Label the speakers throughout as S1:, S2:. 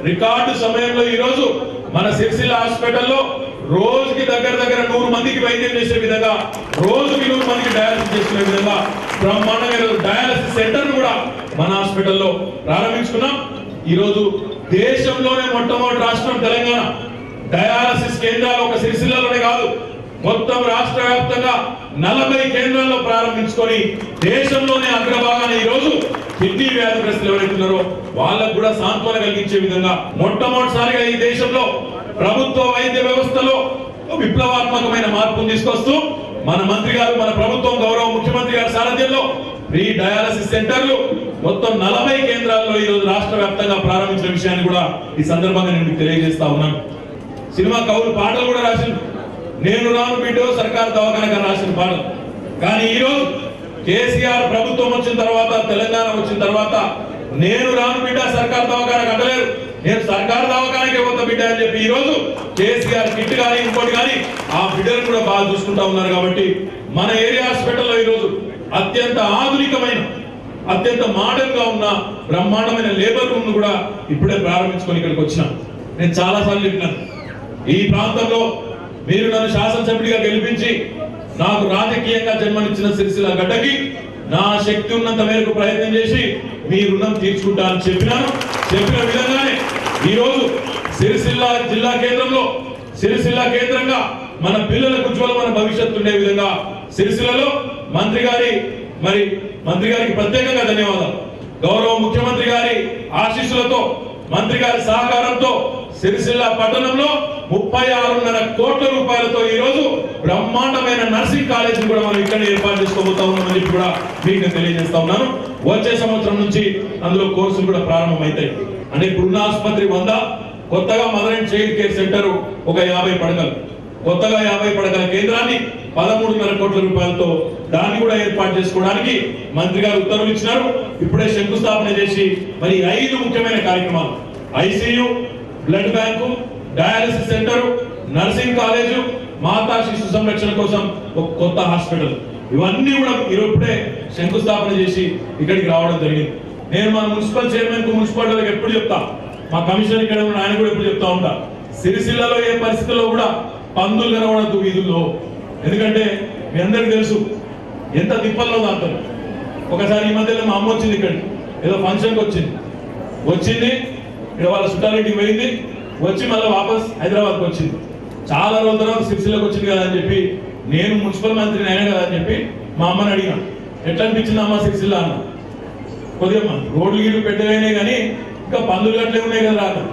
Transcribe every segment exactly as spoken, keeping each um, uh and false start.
S1: Record సమయంలో ఈ రోజు మన సిరిసిల్ల హాస్పిటల్లో రోజుకి దగ్గర దగ్గర నూరు మందికి వైద్యం చేసే విధంగా రోజుకి నూరు మందికి డయాలసిస్ చేసే విధంగా బ్రహ్మాండమైన డయాలసిస్ సెంటర్ కూడా మన హాస్పిటల్లో ప్రారంభించుకున్నాం. ఈ రోజు దేశంలోనే మొట్టమొదటి రాష్ట్రం తెలంగాణ డయాలసిస్ కేంద్రాలు ఒక సిరిసిల్లలోనే కాదు మొత్తం రాష్ట్ర వ్యాప్తంగా నలభై కేంద్రాల్లో ప్రారంభించుకొని దేశంలోనే అగ్రభాగాన ఈ రోజు కిడ్నీ వ్యాధిగ్రస్తులు ఎవరైతున్నారో వాళ్ళకు కూడా సాంత్వన కలిగించే విధంగా మొట్టమొదటిసారిగా ఈ దేశంలో ప్రభుత్వ వైద్య వ్యవస్థలో విప్లవాత్మకమైన మార్పును తీసుకొస్తూ మన మంత్రి గారు మన ప్రభుత్వం గౌరవ ముఖ్యమంత్రి గారి సారథ్యంలో ఫ్రీ డయాలసిస్ సెంటర్లు మొత్తం నలభై కేంద్రాల్లో ఈ రోజు రాష్ట్ర వ్యాప్తంగా ప్రారంభించిన విషయాన్ని కూడా ఈ సందర్భంగా నేను మీకు తెలియజేస్తా ఉన్నాను. సినిమా కవులు పాటలు కూడా రాసింది, నేను రాను బిడ్డో సర్కార్ దవాఖానగా రాసిన పాటలు. కానీ ఈ రోజు కేసీఆర్ ప్రభుత్వం వచ్చిన తర్వాత తెలంగాణ వచ్చిన తర్వాత నేను రాను బిడ్డ సర్కార్ దవాఖానకు అంటలేరు, నేను సర్కార్ దవాఖానకే పోతా బిడ్డ అని చెప్పి ఈ రోజు కేసీఆర్ కిట్ కానీ ఇంకోటి కానీ ఆ బిడ్డలను కూడా బాగా చూసుకుంటా ఉన్నారు. కాబట్టి మన ఏరియా హాస్పిటల్లో ఈ రోజు అత్యంత ఆధునికమైన అత్యంత మోడర్న్ గా ఉన్న బ్రహ్మాండమైన లేబర్ రూమ్ ను కూడా ఇప్పుడే ప్రారంభించుకొని ఇక్కడికి వచ్చినాం. నేను చాలా సార్లు చెప్పినాను, ఈ ప్రాంతంలో మీరు నన్ను శాసనసభ్యుడిగా గెలిపించి నాకు రాజకీయంగా జన్మనిచ్చిన సిరిసిల్ల గడ్డకి నా శక్తి ఉన్నంత మేరకు ప్రయత్నం చేసి మీ రుణం తీర్చుకుంటా అని చెప్పినాను. చెప్పిన విధంగానే ఈ రోజు సిరిసిల్ల జిల్లా కేంద్రంలో సిరిసిల్ల కేంద్రంగా మన పిల్లలకు ఉజ్వలమైన భవిష్యత్తు ఉండే విధంగా సిరిసిల్లలో మంత్రి గారి మరి మంత్రి గారికి ప్రత్యేకంగా ధన్యవాదాలు. గౌరవ ముఖ్యమంత్రి గారి ఆశీస్సులతో మంత్రి గారి సహకారంతో సిరిసిల్ల పట్టణంలో ముప్పై ఆరున్నర కోట్ల రూపాయలతో ఈ రోజు బ్రహ్మాండమైన నర్సింగ్ కాలేజ్ కూడా మనం ఇక్కడ ఏర్పాటు చేసుకోబోతా ఉన్నామని కూడా మీకు తెలియజేస్తా ఉన్నాను. వచ్చే సంవత్సరం నుంచి అందులో కోర్సులు కూడా ప్రారంభమవుతాయి. అంటే ఇప్పుడున్న ఆసుపత్రి వంద, కొత్తగా mother and child care centre ఒక యాభై పడకలు, కొత్తగా యాభై పడకల కేంద్రాన్ని పదమూడున్నర కోట్ల రూపాయలతో దాన్ని కూడా ఏర్పాటు చేసుకోవడానికి మంత్రి గారు ఉత్తర్వులు ఇచ్చినారు. ఇప్పుడే శంకుస్థాపన చేసి మరి ఐదు ముఖ్యమైన కార్యక్రమాలు ICU, blood bank, dialysis centre, nursing college, మాతా శిశు సంరక్షణ కోసం ఒక కొత్త హాస్పిటల్, ఇవన్నీ కూడా ఇప్పుడే శంకుస్థాపన చేసి ఇక్కడికి రావడం జరిగింది. నేను మన మున్సిపల్ చైర్మన్ కు మున్సిపాలిటీలకు ఎప్పుడు చెప్తా, మా కమిషనర్ ఇక్కడ ఉన్న ఆయన కూడా ఎప్పుడు చెప్తా ఉంటా, సిరిసిల్లలో ఏ పరిస్థితుల్లో కూడా పందులు కనబడద్దు వీధుల్లో. ఎందుకంటే మీ అందరికి తెలుసు ఎంత తిప్పల్లో దాంతో. ఒకసారి ఈ మధ్యలో మా అమ్మ వచ్చింది, ఇక్కడ ఏదో ఫంక్షన్కి వచ్చింది వచ్చింది ఇక్కడ వాళ్ళ చుట్టాలింటికి పోయింది, వచ్చి మళ్ళీ వాపస్ హైదరాబాద్కి వచ్చింది. చాలా రోజుల తర్వాత సిరిసిల్లకు వచ్చింది కదా అని చెప్పి నేను మున్సిపల్ మంత్రిని అయినా కదా అని చెప్పి మా అమ్మని అడిగాను, ఎట్లా అనిపించింది అమ్మ సిరిసిల్ల అన్న. కొద్దిగా రోడ్లు గీడ్లు పెట్టగానే కానీ ఇంకా పందులు గట్లే ఉన్నాయి కదా రాక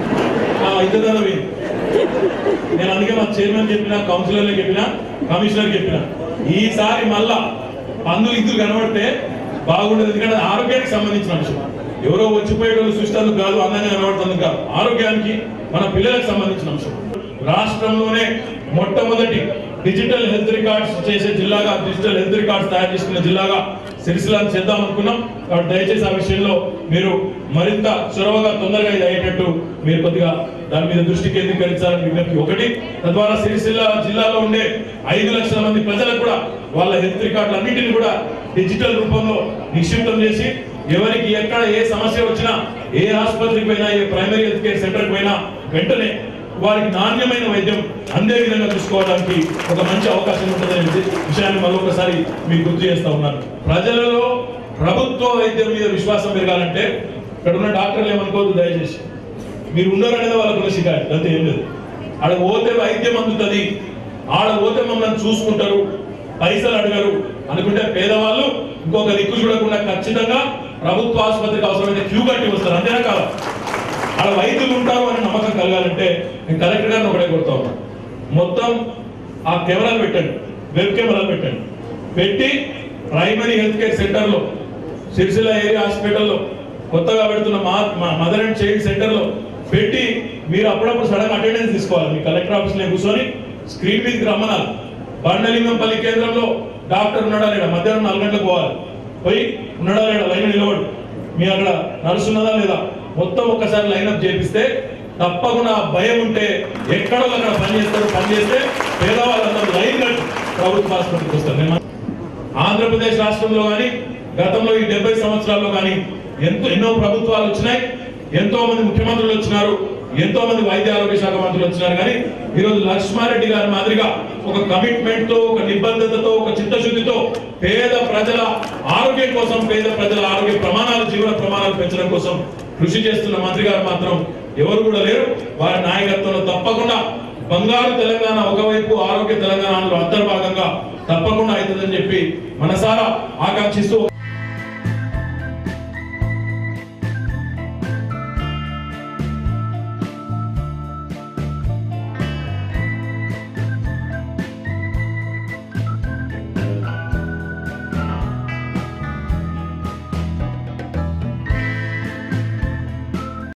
S1: ఇద్దరు పోయింది. నేను అందుకే మా చైర్మన్ చెప్పిన, కౌన్సిలర్లకు చెప్పిన, కమిషనర్ చెప్పిన, ఈసారి మళ్ళా పందులు ఇద్దరు కనబడితే బాగుండదు. ఎందుకంటే ఆరోగ్యానికి సంబంధించిన అంశం, ఎవరో వచ్చిపోయేటోళ్ళు సృష్టి కాదు, అందంగా కనబడుతుంది కాదు, ఆరోగ్యానికి మన పిల్లలకు సంబంధించిన అంశం. రాష్ట్రంలోనే మొట్టమొదటి డిజిటల్ హెల్త్ రికార్డ్స్ చేసే జిల్లాగా, డిజిటల్ హెల్త్ రికార్డ్స్ తయారు చేసుకున్న జిల్లాగా సిరిసిల్లను చేద్దాం అనుకున్నాం. కాబట్టి దయచేసి ఆ విషయంలో మీరు మరింత చొరవగా తొందరగా ఇది అయ్యేటట్టు మీరు కొద్దిగా దాని మీద దృష్టి కేంద్రీకరించాలని విజ్ఞప్తి ఒకటి. తద్వారా సిరిసిల్ల జిల్లాలో ఉండే ఐదు లక్షల మంది ప్రజలకు కూడా వాళ్ళ హెల్త్ రికార్డులు అన్నింటినీ కూడా డిజిటల్ రూపంలో నిక్షిప్తం చేసి ఎవరికి ఎక్కడ ఏ సమస్య వచ్చినా, ఏ ఆసుపత్రికి పోయినా, ఏ ప్రైమరీ హెల్త్ కేర్ సెంటర్కి పోయినా వెంటనే వారికి నాణ్యమైన వైద్యం అందే విధంగా చూసుకోవడానికి ఒక మంచి అవకాశం ఉంటుందనే విషయాన్ని మరొకసారి మీకు గుర్తు చేస్తా ఉన్నాను. ప్రజలలో ప్రభుత్వ వైద్యం మీద విశ్వాసం పెరగాలంటే ఇక్కడ ఉన్న డాక్టర్లు ఏమనుకోవద్దు దయచేసి, మీరు ఉన్నారనేది వాళ్ళకున్న షికాయత్ అంతే, ఏం లేదు. ఆడ పోతే వైద్యం అందుతుంది, ఆడ పోతే మమ్మల్ని చూసుకుంటారు, పైసలు అడగరు అనుకుంటే పేదవాళ్ళు ఇంకొక దిక్కు చూడకుండా ఖచ్చితంగా ప్రభుత్వ ఆసుపత్రికి అవసరమైతే క్యూ కట్టి వస్తారు. అంతేనా కాదు, ఆడ వైద్యులు ఉంటారు అనే నమ్మకం కలగాలంటే నేను కలెక్టర్ గారిని ఒకటే కొడతా ఉన్నాను, మొత్తం ఆ కెమెరాలు పెట్టండి, వెబ్ కెమెరాలు పెట్టండి, పెట్టి ప్రైమరీ హెల్త్ కేర్ సెంటర్లో, సిరిసిల్ల ఏరియా హాస్పిటల్లో, కొత్తగా పెడుతున్న మా మదర్ అండ్ చైల్డ్ సెంటర్లో పెట్టి మీరు అప్పుడప్పుడు సడన్ అటెండెన్స్ తీసుకోవాలి. మీ కలెక్టర్ ఆఫీస్లో కూర్చొని స్క్రీన్ మీదకి రమ్మనాలి. బండలింగంపల్లి కేంద్రంలో డాక్టర్ ఉన్నాడా లేడా, మధ్యాహ్నం నాలుగు గంటలకు పోవాలి, పోయి ఉన్నాడా లేడా లైన్ నిలబడు, మీ అక్కడ నర్సు ఉన్నదా లేదా మొత్తం ఒక్కసారి లైన్అప్ చేపిస్తే తప్పకుండా భయం ఉంటే ఎక్కడో అక్కడ పని చేస్తారు. పని చేస్తే పేదవాళ్ళందరూ లైన్ కట్టి ప్రభుత్వ ఆసుపత్రికి వస్తారు. ఆంధ్రప్రదేశ్ రాష్ట్రంలో కానీ గతంలో ఈ డెబ్బై సంవత్సరాల్లో కానీ ఎంతో ఎన్నో ప్రభుత్వాలు వచ్చినాయి, ఎంతో మంది ముఖ్యమంత్రులు వచ్చినారు, ఎంతో మంది వైద్య ఆరోగ్య శాఖ మంత్రులు వచ్చినారు, కానీ ఈరోజు లక్ష్మారెడ్డి గారి మాదిరిగా ఒక కమిట్మెంట్ తో, ఒక నిబద్ధతతో, ఒక చిత్తశుద్ధితో పేద ప్రజల ఆరోగ్యం కోసం, పేద ప్రజల ఆరోగ్య ప్రమాణాలు, జీవన ప్రమాణాలు పెంచడం కోసం కృషి చేస్తున్న మంత్రి గారు మాత్రం ఎవరు కూడా లేరు. వారి నాయకత్వంలో తప్పకుండా బంగారు తెలంగాణ ఒకవైపు, ఆరోగ్య తెలంగాణలో అంతర్భాగంగా తప్పకుండా అవుతుందని చెప్పి మనసారా ఆకాంక్షిస్తూ